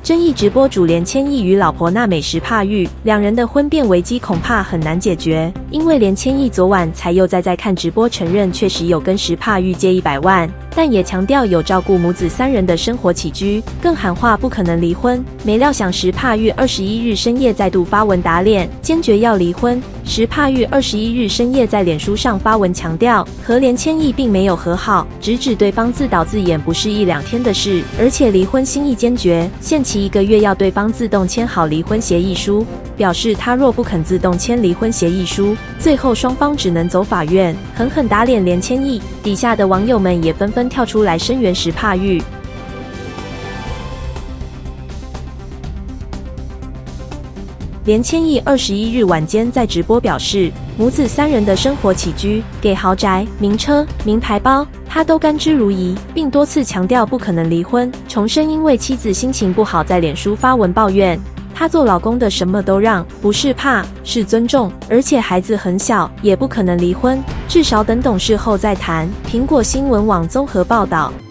争议直播主连千亿与老婆娜美石帕玉两人的婚变危机恐怕很难解决，因为连千亿昨晚才又在看直播承认确实有跟石帕玉借100万，但也强调有照顾母子3人的生活起居，更喊话不可能离婚。没料想石帕玉21日深夜再度发文打脸，坚决要离婚。石帕玉21日深夜在脸书上发文强调，和连千亿并没有和好，直指对方自导自演不是1、2天的事，而且离婚心意坚决，限期1个月要对方自动签好离婚协议书，表示他若不肯自动签离婚协议书，最后双方只能走法院，狠狠打脸连千亿。底下的网友们也纷纷跳出来声援石帕玉。连千亿21日晚间在直播表示，母子3人的生活起居，给豪宅、名车、名牌包，他都甘之如饴，并多次强调不可能离婚，重申因为妻子心情不好在脸书发文抱怨。他做老公的什么都让，不是怕，是尊重，而且孩子很小，也不可能离婚，至少等懂事后再谈。苹果新闻网综合报道。